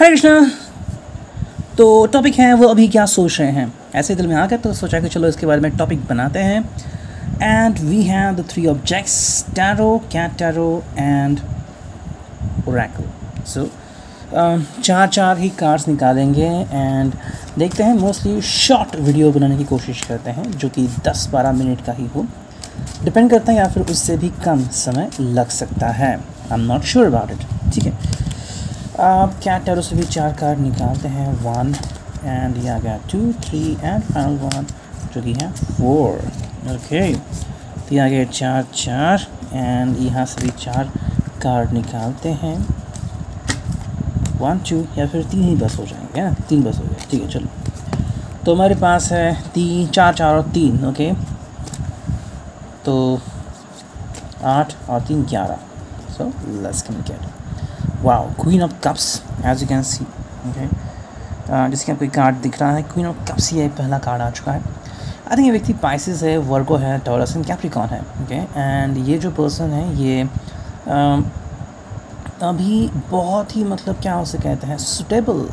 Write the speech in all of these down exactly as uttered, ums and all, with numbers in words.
हरे कृष्णा। तो टॉपिक है वो अभी क्या सोच रहे हैं, ऐसे दिल में आ गया तो सोचा कि चलो इसके बारे में टॉपिक बनाते हैं। And we have the three objects, tarot, cat tarot and oracle. So चार चार ही कार्ड्स निकालेंगे एंड देखते हैं। मोस्टली शॉर्ट वीडियो बनाने की कोशिश करते हैं जो कि दस बारह मिनट का ही हो, डिपेंड करता है, या फिर उससे भी कम समय लग सकता है। I am not sure about it. ठीक है, आप कैट टैरो से भी चार कार्ड निकालते हैं। वन एंड ये आ गया two, three and final one जो कि है फोर। ओके, तो ये आ गया चार चार एंड यहाँ से भी चार कार्ड निकालते हैं। वन टू या फिर तीन ही बस हो जाएंगे ना, तीन बस हो गए। ठीक है, चलो। तो हमारे पास है तीन, चार चार और तीन। ओके, तो आठ और तीन ग्यारह। So let's communicate. Wow, queen of cups as you can see. Okay, जिसके आपको कार्ड दिख रहा है क्वीन ऑफ कप्स, ये पहला कार्ड आ चुका है। आई थिंक ये व्यक्ति पाइसेस है, वर्गो है, टॉरस एंड कैप्रिकॉर्न है। ओके, एंड ये जो पर्सन है ये uh, अभी बहुत ही मतलब क्या उसे कहते हैं सुटेबल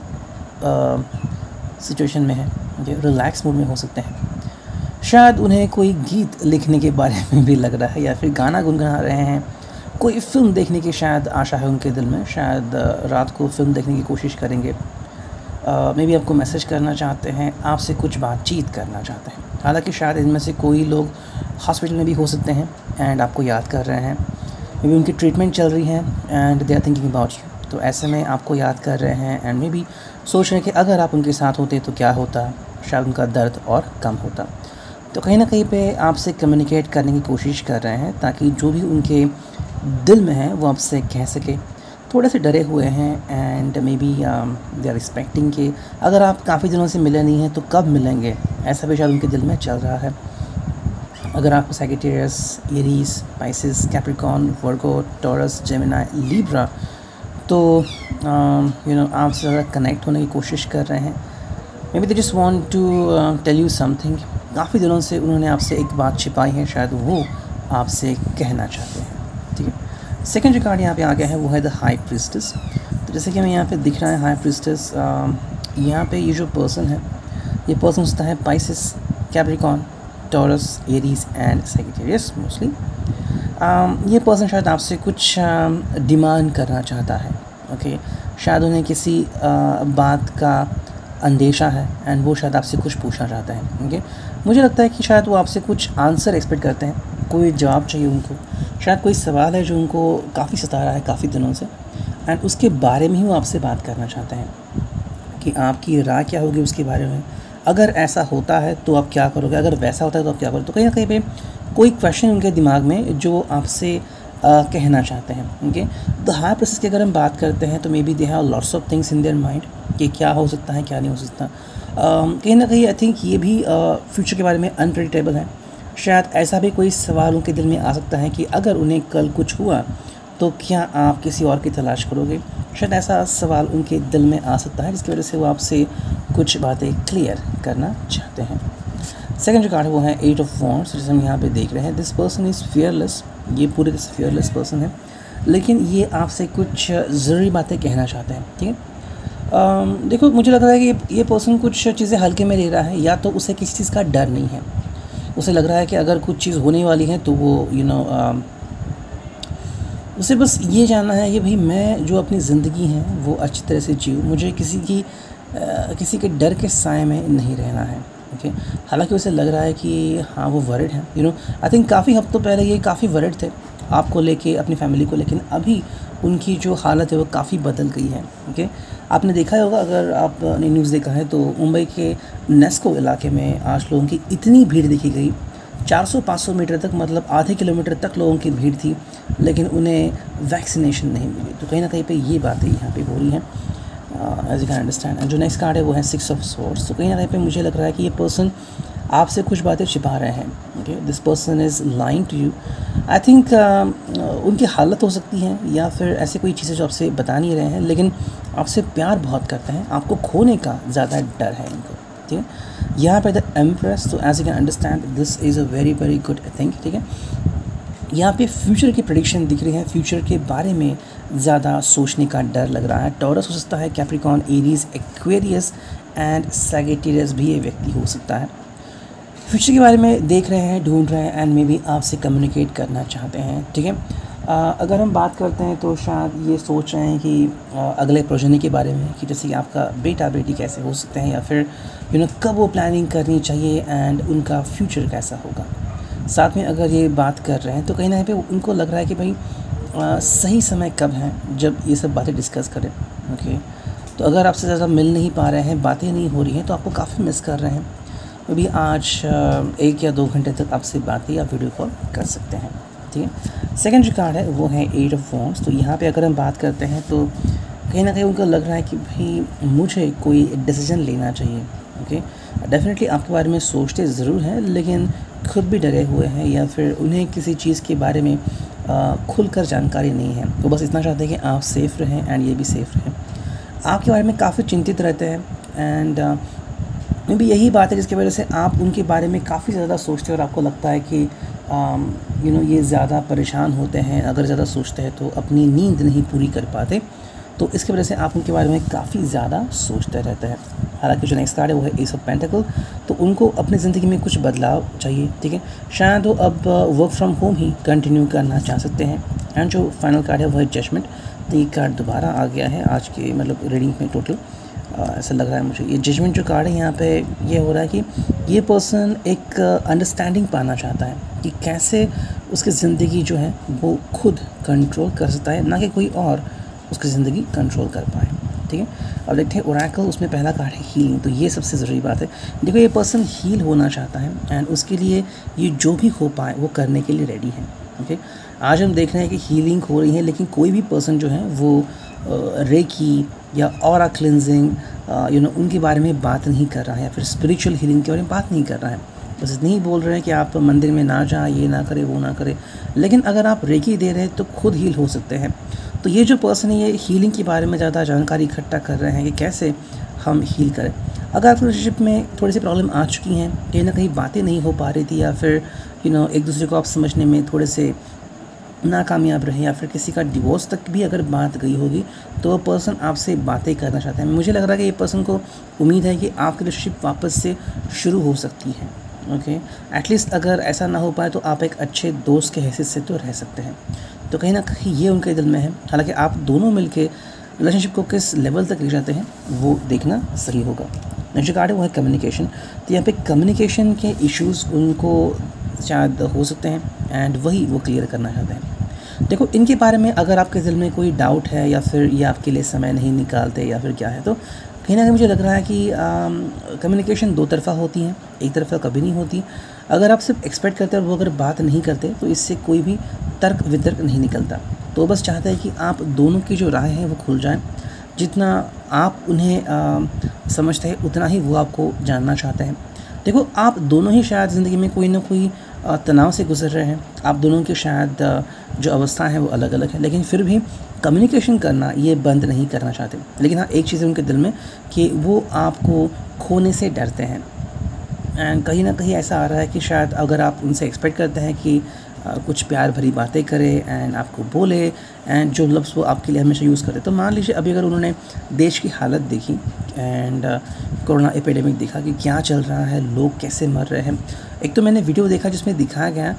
सिचुएशन में है। ओके, रिलैक्स मूड में हो सकते हैं। शायद उन्हें कोई गीत लिखने के बारे में भी लग रहा है, या फिर गाना गुनगुना रहे हैं। कोई फ़िल्म देखने की शायद आशा है उनके दिल में, शायद रात को फ़िल्म देखने की कोशिश करेंगे। मे बी आपको मैसेज करना चाहते हैं, आपसे कुछ बातचीत करना चाहते हैं। हालांकि शायद इनमें से कोई लोग हॉस्पिटल में भी हो सकते हैं एंड आपको याद कर रहे हैं। मे बी उनकी ट्रीटमेंट चल रही है and they are thinking about you. तो ऐसे में आपको याद कर रहे हैं एंड मे बी सोच रहे हैं कि अगर आप उनके साथ होते तो क्या होता, शायद उनका दर्द और कम होता। तो कहीं ना कहीं पे आपसे कम्युनिकेट करने की कोशिश कर रहे हैं ताकि जो भी उनके दिल में है वो आपसे कह सके। थोड़े से डरे हुए हैं and maybe they are expecting कि अगर आप काफ़ी दिनों से मिले नहीं हैं तो कब मिलेंगे, ऐसा भी शायद उनके दिल में चल रहा है। अगर आपको Sagittarius, Aries, Pisces, Capricorn, Virgo, Taurus, Gemini, Libra, तो यू नो आपसे ज़्यादा कनेक्ट होने की कोशिश कर रहे हैं। Maybe they just want to tell you something. काफ़ी दिनों से उन्होंने आपसे एक बात छिपाई है, शायद वो आपसे कहना चाहते हैं। ठीक है, सेकंड जो कार्ड यहाँ पे आ गया है वो है द हाई प्रीस्टेस। तो जैसे कि हमें यहाँ पे दिख रहा है हाई प्रीस्टेस, यहाँ पे ये जो पर्सन है ये पर्सन होता है Pisces, Capricorn, Taurus, Aries and Sagittarius mostly. ये पर्सन शायद आपसे कुछ डिमांड करना चाहता है। ओके, शायद उन्हें किसी uh, बात का अंदेशा है एंड वो शायद आपसे कुछ पूछना चाहता है। ओके, मुझे लगता है कि शायद वो आपसे कुछ आंसर एक्सपेक्ट करते हैं, कोई जवाब चाहिए उनको। शायद कोई सवाल है जो उनको काफ़ी सता रहा है काफ़ी दिनों से एंड उसके बारे में ही वो आपसे बात करना चाहते हैं कि आपकी राय क्या होगी उसके बारे में। अगर ऐसा होता है तो आप क्या करोगे, अगर वैसा होता है तो आप क्या करोगे। तो कहीं ना कहीं पे कोई क्वेश्चन उनके दिमाग में जो आपसे आ, कहना चाहते हैं। ओके, द हाई प्रीस्टेस की अगर हम बात करते हैं तो maybe they have lots of things in their mind कि क्या हो सकता है क्या नहीं हो सकता। कहीं ना कहीं आई थिंक ये भी फ्यूचर के बारे में अनप्रेडिक्टेबल है। शायद ऐसा भी कोई सवाल उनके दिल में आ सकता है कि अगर उन्हें कल कुछ हुआ तो क्या आप किसी और की तलाश करोगे। शायद ऐसा सवाल उनके दिल में आ सकता है जिसकी वजह से वो आपसे कुछ बातें क्लियर करना चाहते हैं। सेकंड जो कार्ड है वो है एट ऑफ वॉन्ड्स, जिसे हम यहाँ पे देख रहे हैं। This person is fearless. ये पूरे से फियरलेस पर्सन है, लेकिन ये आपसे कुछ ज़रूरी बातें कहना चाहते हैं। ठीक है, um, देखो मुझे लग रहा है कि ये, ये पर्सन कुछ चीज़ें हल्के में ले रहा है, या तो उसे किसी चीज़ का डर नहीं है। उसे लग रहा है कि अगर कुछ चीज़ होने वाली है तो वो यू नो uh, उसे बस ये जानना है कि भाई मैं जो अपनी ज़िंदगी है वो अच्छी तरह से जीऊँ, मुझे किसी की uh, किसी के डर के साए में नहीं रहना है। ओके, हालांकि उसे लग रहा है कि हाँ वो वरिड है। यू नो आई थिंक काफ़ी हफ्तों पहले ये काफ़ी वरिड थे आपको लेके, अपनी फैमिली को, लेकिन अभी उनकी जो हालत है वो काफ़ी बदल गई है। ओके, आपने देखा होगा, अगर आपने न्यूज़ देखा है तो मुंबई के नेस्को इलाके में आज लोगों की इतनी भीड़ देखी गई, चार सौ पाँच सौ मीटर तक, मतलब आधे किलोमीटर तक लोगों की भीड़ थी, लेकिन उन्हें वैक्सीनेशन नहीं मिली। तो कहीं ना कहीं पे ये बातें यहाँ पे हो रही हैं, as you can understand. And जो नेक्स्ट कार्ड है वो है सिक्स ऑफ सोर्ड्स। तो कहीं ना कहीं पे मुझे लग रहा है कि ये पर्सन आपसे कुछ बातें छिपा रहे हैं। Okay, this person is lying to you. I think उनकी हालत हो सकती है या फिर ऐसी कोई चीज़ें जो आपसे बता नहीं रहे हैं, लेकिन आपसे प्यार बहुत करते हैं, आपको खोने का ज़्यादा डर है इनको। ठीक है, यहाँ पे द एम्प्रेस। तो as you can understand this is a very very good thing. ठीक है, यहाँ पे फ्यूचर की प्रेडिक्शन दिख रही है, फ्यूचर के बारे में ज़्यादा सोचने का डर लग रहा है। टॉरस हो सकता है, Capricorn, Aries, Aquarius and Sagittarius भी ये व्यक्ति हो सकता है। फ्यूचर के बारे में देख रहे हैं, ढूंढ रहे हैं एंड मे बी आपसे कम्युनिकेट करना चाहते हैं, ठीक है। अगर हम बात करते हैं तो शायद ये सोच रहे हैं कि आ, अगले प्रोजेनी के बारे में, कि जैसे कि आपका बेटा बेटी कैसे हो सकते हैं, या फिर यू नो कब वो प्लानिंग करनी चाहिए एंड उनका फ्यूचर कैसा होगा। साथ में अगर ये बात कर रहे हैं तो कहीं ना कहीं पे उनको लग रहा है कि भाई आ, सही समय कब है जब ये सब बातें डिस्कस करें, ओके। तो अगर आपसे ज़्यादा मिल नहीं पा रहे हैं, बातें नहीं हो रही हैं, तो आपको काफ़ी मिस कर रहे हैं, अभी आज एक या दो घंटे तक आपसे बात या वीडियो कॉल कर सकते हैं, ठीक है। सेकंड जो कार्ड है वो है एट ऑफ वॉन्ड्स। तो यहाँ पे अगर हम बात करते हैं तो कहीं ना कहीं उनको लग रहा है कि भाई मुझे कोई डिसीजन लेना चाहिए, ओके। डेफिनेटली आपके बारे में सोचते ज़रूर हैं, लेकिन खुद भी डरे हुए हैं, या फिर उन्हें किसी चीज़ के बारे में खुलकर जानकारी नहीं है। तो बस इतना चाहते हैं कि आप सेफ़ रहें एंड ये भी सेफ़ रहें। आपके बारे में काफ़ी चिंतित रहते हैं एंड मे बी यही बात है जिसकी वजह से आप उनके बारे में काफ़ी ज़्यादा सोचते हैं, और आपको लगता है कि यू नो ये ज़्यादा परेशान होते हैं, अगर ज़्यादा सोचते हैं तो अपनी नींद नहीं पूरी कर पाते, तो इसकी वजह से आप उनके बारे में काफ़ी ज़्यादा सोचते रहते हैं। हालांकि जो नेक्स्ट कार्ड है वो है एस ऑफ पेंटिकल। तो उनको अपनी ज़िंदगी में कुछ बदलाव चाहिए, ठीक है। शायद वो अब वर्क फ्रॉम होम ही कंटिन्यू करना चाह सकते हैं। एंड जो फाइनल कार्ड है वो है जजमेंट। तो ये कार्ड दोबारा आ गया है आज के मतलब रीडिंग में टोटल, ऐसा लग रहा है मुझे। ये जजमेंट जो कार्ड है यहाँ पे ये हो रहा है कि ये पर्सन एक अंडरस्टैंडिंग पाना चाहता है कि कैसे उसकी ज़िंदगी जो है वो खुद कंट्रोल कर सकता है, ना कि कोई और उसकी ज़िंदगी कंट्रोल कर पाए, ठीक है। अब देखते हैं ओरेकल, उसमें पहला कार्ड है हीलिंग। तो ये सबसे ज़रूरी बात है। देखो ये पर्सन हील होना चाहता है एंड उसके लिए ये जो भी हो पाए वो करने के लिए रेडी है, ओके। आज हम देख रहे हैं कि हीलिंग हो रही है, लेकिन कोई भी पर्सन जो है वो रेकी या ऑरा क्लिनजिंग यू नो उनके बारे में बात नहीं कर रहा है, या फिर स्पिरिचुअल हीलिंग के बारे में बात नहीं कर रहा है। बस इतनी ही बोल रहे हैं कि आप मंदिर में ना जाएं, ये ना करें, वो ना करें। लेकिन अगर आप रेकी दे रहे हैं तो खुद हील हो सकते हैं। तो ये जो पर्सन है ये हीलिंग के बारे में ज़्यादा जानकारी इकट्ठा कर रहे हैं कि कैसे हम हील करें। अगर आपकी रिलेशनशिप में थोड़ी सी प्रॉब्लम आ चुकी हैं, कहीं ना कहीं बातें नहीं हो पा रही थी, या फिर यू नो एक दूसरे को आप समझने में थोड़े से नाकामयाब रहे, या फिर किसी का डिवोर्स तक भी अगर बात गई होगी, तो वो पर्सन आपसे बातें करना चाहते हैं। मुझे लग रहा है कि ये पर्सन को उम्मीद है कि आपकी रिलेशनशिप वापस से शुरू हो सकती है, ओके। एटलीस्ट अगर ऐसा ना हो पाए तो आप एक अच्छे दोस्त के हैसियत से तो रह सकते हैं। तो कहीं ना कहीं ये उनके दिल में है। हालांकि आप दोनों मिलके रिलेशनशिप को किस लेवल तक ले जाते हैं वो देखना सही होगा। नेक्स्ट कार्ड है वो है कम्युनिकेशन। तो यहाँ पे कम्युनिकेशन के इश्यूज़ उनको शायद हो सकते हैं एंड वही वो क्लियर करना चाहते हैं। देखो इनके बारे में अगर आपके दिल में कोई डाउट है, या फिर ये आपके लिए समय नहीं निकालते, या फिर क्या है, तो कहीं ना कहीं मुझे लग रहा है कि कम्युनिकेशन दो तरफ़ा होती है, एक तरफ़ा कभी नहीं होती। अगर आप सिर्फ एक्सपेक्ट करते हैं और वो अगर बात नहीं करते तो इससे कोई भी तर्क वितर्क नहीं निकलता। तो बस चाहते हैं कि आप दोनों की जो राय है वो खुल जाए। जितना आप उन्हें आ, समझते हैं उतना ही वो आपको जानना चाहते हैं। देखो आप दोनों ही शायद ज़िंदगी में कोई ना कोई तनाव से गुजर रहे हैं। आप दोनों की शायद जो अवस्था है वो अलग अलग है, लेकिन फिर भी कम्युनिकेशन करना ये बंद नहीं करना चाहते। लेकिन हाँ एक चीज़ है उनके दिल में कि वो आपको खोने से डरते हैं। एंड कहीं ना कहीं ऐसा आ रहा है कि शायद अगर आप उनसे एक्सपेक्ट करते हैं कि आ, कुछ प्यार भरी बातें करे एंड आपको बोले एंड जो लफ्ज़ वो आपके लिए हमेशा यूज़ करते, तो मान लीजिए अभी अगर उन्होंने देश की हालत देखी एंड कोरोना एपिडेमिक देखा कि क्या चल रहा है, लोग कैसे मर रहे हैं। एक तो मैंने वीडियो देखा जिसमें दिखाया गया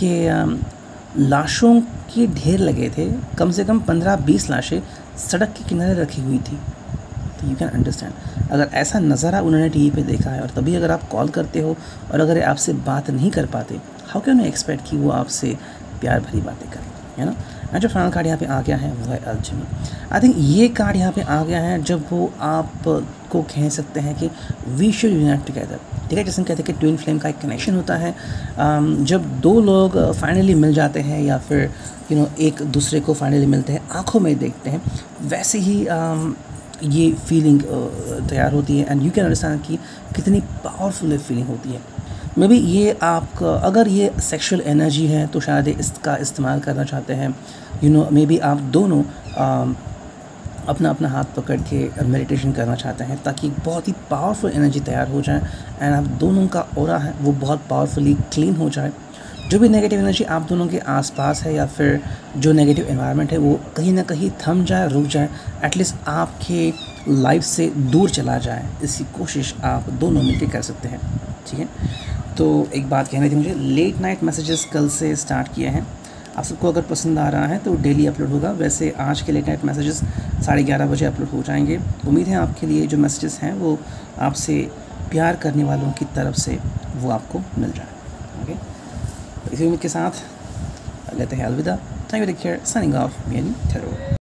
कि लाशों के ढेर लगे थे, कम से कम पंद्रह बीस लाशें सड़क के किनारे रखी हुई थी। तो यू कैन अंडरस्टैंड, अगर ऐसा नज़ारा उन्होंने टीवी पे देखा है और तभी अगर आप कॉल करते हो और अगर आपसे बात नहीं कर पाते, हाउ कैन यू एक्सपेक्ट कि वो आपसे प्यार भरी बातें करें, है ना। एंड जो फाइनल कार्ड यहाँ पे आ गया है वो है अल्टीमेट। आई थिंक ये कार्ड यहाँ पे आ गया है जब वो आपको कह सकते हैं कि वी शुड यूनाइट टुगेदर, ठीक है। जैसे कहते हैं कि ट्विन फ्लेम का एक कनेक्शन होता है, जब दो लोग फाइनली मिल जाते हैं या फिर यू नो एक दूसरे को फाइनली मिलते हैं, आँखों में देखते हैं, वैसे ही um, ये फीलिंग तैयार होती है। एंड यू कैन अंडरस्टैंड कि कितनी पावरफुल फीलिंग होती है। मे बी ये आपका अगर ये सेक्सुअल एनर्जी है तो शायद इसका इस्तेमाल करना चाहते हैं, यू नो मे बी आप दोनों आ, अपना अपना हाथ पकड़ के मेडिटेशन करना चाहते हैं ताकि बहुत ही पावरफुल एनर्जी तैयार हो जाए एंड आप दोनों का ऑरा है वो बहुत पावरफुली क्लीन हो जाए। जो भी नेगेटिव एनर्जी आप दोनों के आसपास है या फिर जो नेगेटिव एनवायरनमेंट है वो कहीं ना कहीं थम जाए, रुक जाए, एटलीस्ट आपके लाइफ से दूर चला जाए, इसकी कोशिश आप दोनों मिलकर कर सकते हैं। ठीक है, तो एक बात कहनी थी मुझे, लेट नाइट मैसेजेस कल से स्टार्ट किए हैं। आप सबको अगर पसंद आ रहा है तो डेली अपलोड होगा। वैसे आज के लेट नाइट मैसेजेस साढ़े ग्यारह बजे अपलोड हो जाएंगे। उम्मीद है आपके लिए जो मैसेजेस हैं वो आपसे प्यार करने वालों की तरफ से वो आपको मिल जाए। ओके, तो इसी उम्मीद के साथ लेते हैं अलविदा। Thank you, take care, signing off, me and ठहरो।